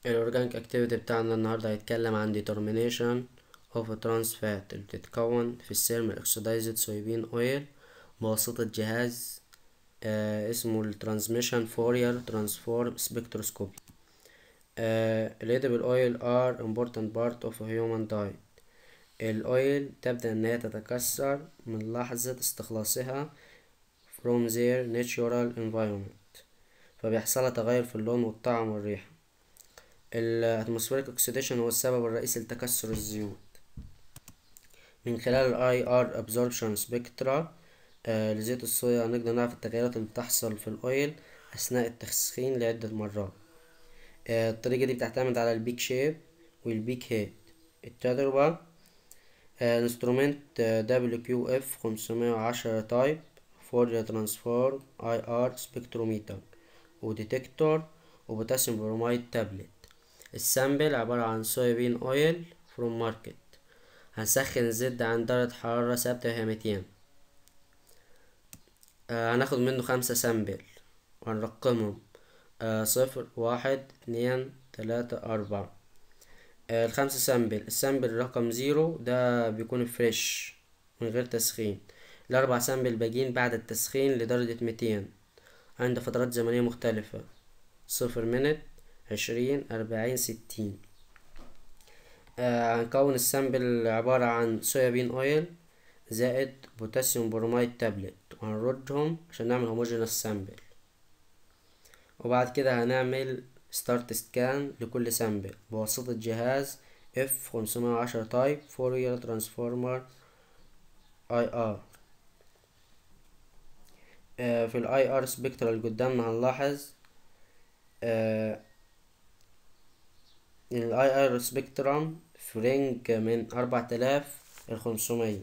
الأورجانيك أكتيفيتي بتاعنا النهاردة هيتكلم عن determination of trans fat اللي بتتكون في السيرم oxidized soybean oil بواسطة جهاز اسمه ال Transmission Fourier Transform Spectroscopy. Edible oil are important part of human diet. الأويل تبدأ إن هي تتكسر من لحظة استخلاصها from their natural environment، فبيحصلها تغير في اللون والطعم والريحة. الاتموسفيريك اوكسيديشن هو السبب الرئيسي لتكسر الزيوت. من خلال الاي ار ابزوربشن سبكترا لزيت الصويا نقدر نعرف التغيرات اللي بتحصل في الاويل اثناء التسخين لعدة مرات. الطريقة دي بتعتمد على البيك شيب والبيك هيد. التجربة انسترومنت WQF 510 تايب فورير ترانسفورم اي ار سبكتروميتر وديتكتور وبوتاسيوم برومايد تابلت. السامبل عبارة عن صويابين اويل فروم ماركت. هنسخن الزيت ده عند درجة حرارة ثابتة وهي 200. هناخد منه 5 سامبل وهنرقمهم 0 1 2 3 4. الخمسة سامبل، السامبل رقم 0 ده بيكون فريش من غير تسخين. الأربع سامبل باقيين بعد التسخين لدرجة 200 عند فترات زمنية مختلفة 0 منت 20 40 60. هنكون السامبل عبارة عن صويابين اويل زائد بوتاسيوم برومايد تابلت وهنردهم عشان نعمل هوموجينوس سامبل. وبعد كده هنعمل ستارت سكان لكل سامبل بواسطة جهاز F510 تايب فورير ترانسفورمر اي ار. في الاي ار سبكترا اللي قدامنا هنلاحظ الاي ار سبكترم في رينج من 4500.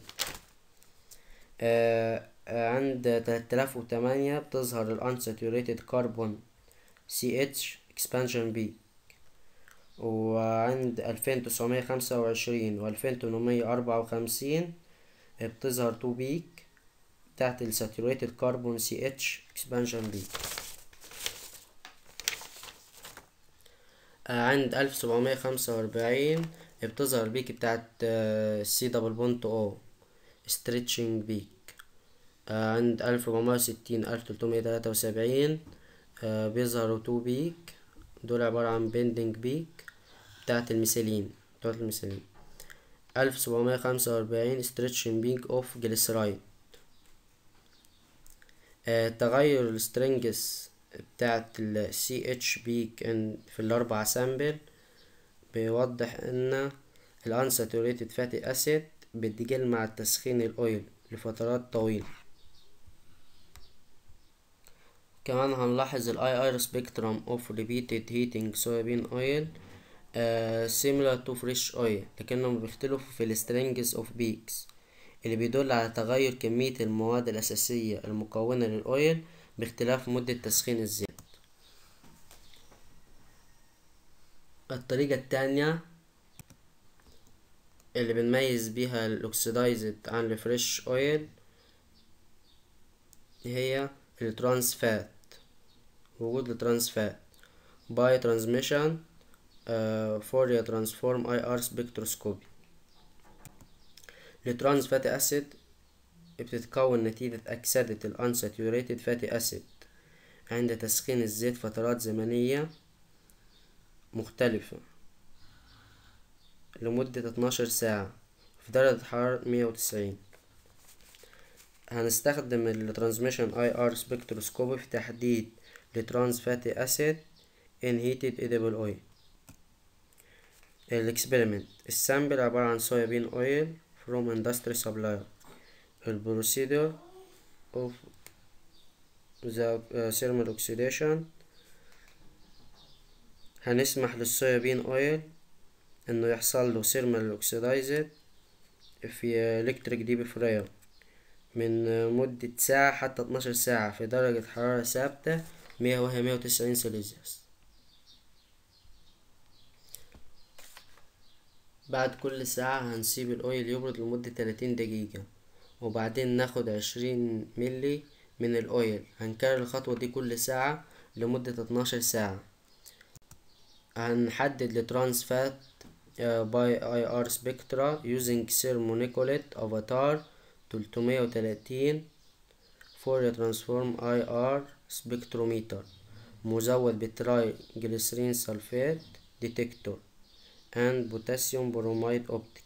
عند 3008 بتظهر الانساتوريتد كربون CH expansion peak، وعند 2925 و2854 بتظهر 2 بيك تحت الساتوريتد كربون CH expansion peak. عند 1745 بتظهر البيك بتاعت C دبل بونت O stretching peak. عند 1460 1373 بيظهروا 2 بيك، دول عبارة عن بيندنج بيك بتاعت الميثيلين. 1745 ستريتشنج بيك اوف جليسرايد. تغير السترينجس بتاعت ال CH بيك في الأربع سامبل بيوضح ان الانساتوريتد فاتي اسيد بتقل مع التسخين الاويل لفترات طويلة. كمان هنلاحظ الاي ار سبيكترم اوف repeated heating soybean oil similar to fresh oil، لكنهم بيختلفوا في السترينجز اوف بيكس اللي بيدل على تغير كمية المواد الأساسية المكونة للأويل باختلاف مدة تسخين الزيت. الطريقة التانية اللي بنميز بيها الأوكسيدايزد عن الفريش أويل هي الترانس فات، وجود الترانس فات باي ترانسميشن فورير ترانسفورم اي ار سبكتروسكوبي. الترانس فاتي أسيد بتتكون نتيجة أكسدة الأنساتوريتد فاتي أسيد عند تسخين الزيت فترات زمنية مختلفة لمدة 12 ساعة في درجة حرارة 190. هنستخدم الترانسميشن اي ار سبكتروسكوبي في تحديد الترانس فاتي أسيد in heated edible oil. الاكسبيرمنت، السامبل عبارة عن صويابين اويل from industry supplier. البروسيدور of the thermal oxidation، هنسمح للصويابين اويل انه يحصل له thermal oxidized في electric deep fryer من مدة ساعة حتى 12 ساعة في درجة حرارة ثابتة 190 سيليزيوس. بعد كل ساعة هنسيب الأويل يبرد لمدة 30 دقيقة وبعدين ناخد 20 ملي من الأويل. هنكرر الخطوة دي كل ساعة لمدة 12 ساعة. هنحدد الترانس فات باي اي ار سبكترا using thermonيكوليت افاتار 330 فورير ترانسفورم اي ار سبكتروميتر مزود بالتراي جليسرين سلفات ديتكتور and بوتاسيوم بروميد اوبتيك.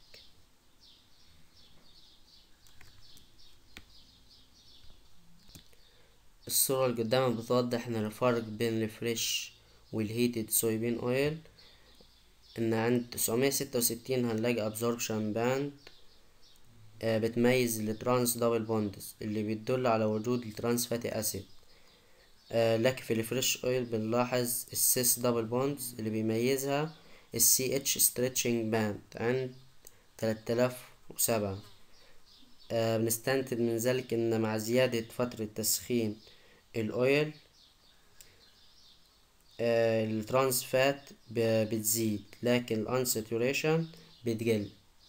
الصورة اللي قدامك بتوضح ان الفرق بين الفريش والهيتد صويابين اويل، ان عند 966 هنلاقي ابزوربشن باند بتميز الترانس دبل بوندز اللي بيدل على وجود الترانس فاتي اسيد، لكن في الفريش اويل بنلاحظ السيس دبل بوندز اللي بيميزها السي اتش ستريتشنج باند عند 3007. بنستنتج من ذلك ان مع زيادة فترة تسخين الاويل الترانس فات بتزيد لكن الانساتوريشن بتقل.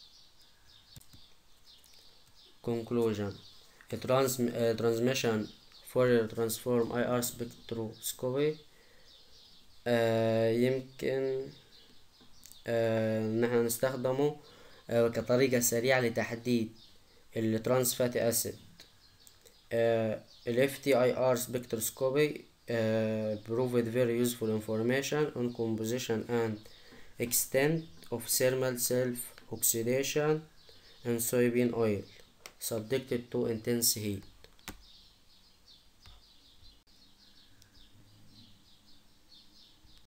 conclusion transmission Fourier transform IR spectroscopy يمكن ان احنا نستخدمه كطريقة سريعة لتحديد الترانس فاتي اسيد. ال FTIR spectroscopy provide very useful information on composition and extent of thermal self oxidation in soybean oil subjected to intense heat.